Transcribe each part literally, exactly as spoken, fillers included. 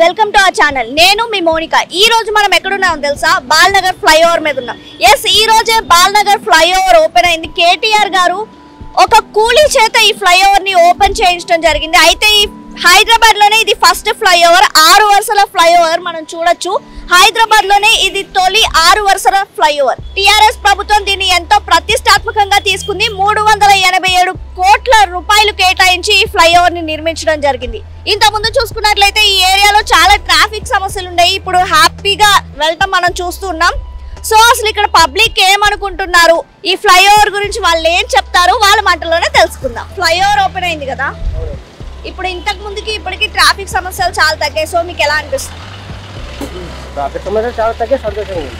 Welcome to our channel. నేను మీ Monica. ఈ రోజు మనం ఎక్కడున్నాం తెలుసా? బాల్నగర్ ఫ్లైఓవర్ మీద ఉన్నాం. ఎస్, ఈ రోజే బాల్నగర్ ఫ్లైఓవర్ ఓపెన్ అయింది. కేటీఆర్ గారు ఒక కూలీ చేత ఈ ఫ్లైఓవర్ ని ఓపెన్ చేయించడం జరిగింది. అయితే ఈ హైదరాబాద్ లోనే ఇది ఫస్ట్ ఫ్లైఓవర్, ఆరు వరుసల ఫ్లైఓవర్ మనం చూడొచ్చు. హైదరాబాద్ లోనే ఇది తొలి ఆరు వరుసల ఫ్లైఓవర్. టిఆర్ఎస్ ప్రభుత్వం దీన్ని ఎంతో ప్రతిష్టాత్మకంగా తీసుకుంది. మూడు వందల ఎనభై ఏడు కోట్ల రూపాయలు కేటాయించి ఈ ఫ్లైఓవర్ ని నిర్మించడం జరిగింది. ఇంత ముందు చూసుకున్నట్లయితే ఈ ఏరియాలో చాలా ట్రాఫిక్ సమస్యలు ఉన్నాయి. ఇప్పుడు హ్యాపీగా వెళ్ళటం మనం చూస్తున్నాం. సో అసలు ఇక్కడ పబ్లిక్ ఏమనుకుంటున్నారు, ఈ ఫ్లైఓవర్ గురించి వాళ్ళు ఏం చెప్తారు, వాళ్ళ మాటల్లోనే తెలుసుకుందాం. ఫ్లైఓవర్ ఓపెన్ అయింది కదా, ఇప్పుడు ఇంతకు ముందుకి ఇప్పటికి ట్రాఫిక్ సమస్యలు చాలా తగ్గాయి. సో మీకు ఎలా అనిపిస్తుంది? ట్రాఫిక్ సమస్యలు చాలా తగ్గాయి, సంతోషంగా ఉంది.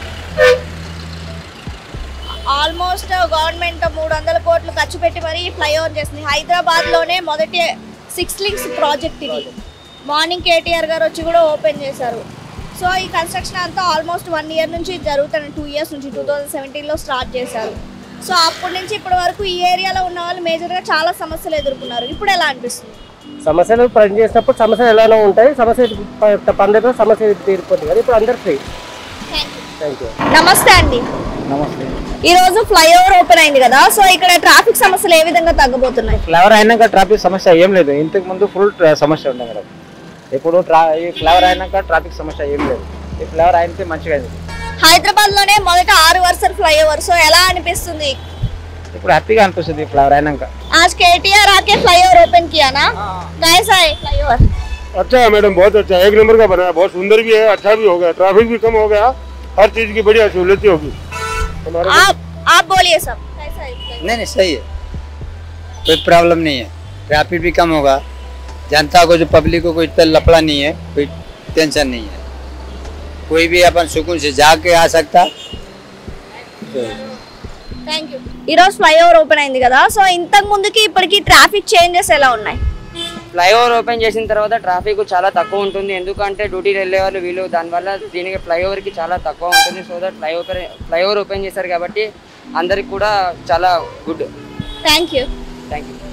ఆల్మోస్ట్ గవర్నమెంట్ మూడు వందల కోట్లు ఖర్చు పెట్టి మరి ఈ ఫ్లైఓవర్ చేసింది. హైదరాబాద్ లోనే మొదటి సిక్స్ లింక్స్ ప్రాజెక్ట్ ఇది. మార్నింగ్ కేటీఆర్ గారు వచ్చి కూడా ఓపెన్ చేశారు. సో ఈ కన్స్ట్రక్షన్ అంతా ఆల్మోస్ట్ వన్ ఇయర్ నుంచి జరుగుతుంది. టూ ఇయర్స్ నుంచి టూ థౌజండ్ సెవెంటీన్లో స్టార్ట్ చేశారు. సో అప్పటి నుంచి ఇప్పటి వరకు ఈ ఏరియాలో ఉన్న వాళ్ళు మేజర్గా చాలా సమస్యలు ఎదుర్కొన్నారు. ఇప్పుడు ఎలా అనిపిస్తుంది? సమస్యలు పని చేసినప్పుడు సమస్యలు ఎలానో ఉంటాయి, సమస్య పండుగ సమస్య తీరిపోతుంది కదా. ఇప్పుడు అందరు ఫ్రీ. Thank you. నమస్తే అండి. నమస్తే. ఈ రోజు ఫ్లైఓవర్ ఓపెన్ అయింది కదా, సో ఇక్కడ ట్రాఫిక్ సమస్యలు ఏ విధంగా తగ్గబోతున్నాయి? ఫ్లైఓవర్ అయినాక ట్రాఫిక్ సమస్య ఏం లేదు. ఇంతకు ముందు ఫుల్ సమస్య ఉండే మేడం. ఇప్పుడు ట్రా ఈ ఫ్లైఓవర్ అయినాక ట్రాఫిక్ సమస్య ఏం లేదు. ఈ ఫ్లైఓవర్ అయితే మంచిగా అయింది. హైదరాబాద్ లోనే మొదట ఆరు వరుసల ఫ్లైఓవర్. సో ఎలా అనిపిస్తుంది? ఇప్పుడు హ్యాపీగా అనిపిస్తుంది ఫ్లైఓవర్ అయినాక. आज केटीआर आके फ्लाईओवर ओपन किया ना, कैसा है फ्लाईओवर? अच्छा है मैडम, बहुत अच्छा, एक नंबर का बना है, बहुत सुंदर भी है, अच्छा भी हो गया, ट्रैफिक भी कम हो गया, हर चीज की बढ़िया सहूलियत होगी। आप आप बोलिए सब, कैसा है? नहीं नहीं सही है, कोई प्रॉब्लम नहीं है, ट्रैफिक भी कम होगा, जनता को जो पब्लिक को कोई इतना लफड़ा नहीं है, कोई टेंशन नहीं है, कोई भी अपन सुकून से जाके आ सकता। Thank you. ఈరోజు ఫ్లైఓవర్ ఓపెన్ అయింది కదా, సో ఇంతకు ముందుకి ఇప్పటికి ట్రాఫిక్ చేంజెస్ ఎలా ఉన్నాయి? ఫ్లైఓవర్ ఓపెన్ చేసిన తర్వాత ట్రాఫిక్ చాలా తక్కువ ఉంటుంది. ఎందుకంటే డ్యూటీకి వెళ్ళే వాళ్ళు వీళ్ళు, దానివల్ల దీనికి ఫ్లైఓవర్కి చాలా తక్కువ ఉంటుంది. So that flyover flyover open చేశారు కాబట్టి అందరికి కూడా చాలా good. Thank you. Thank you.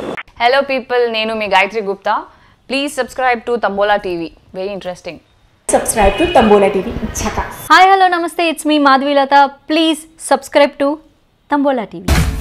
Hello people, Nenu me Gayatri Gupta. Please subscribe to Tambola T V. Very interesting. Subscribe to Tambola T V. Chaka. Hi, hello, namaste. It's me, Madhvi Lata. Please subscribe to Tambola T V.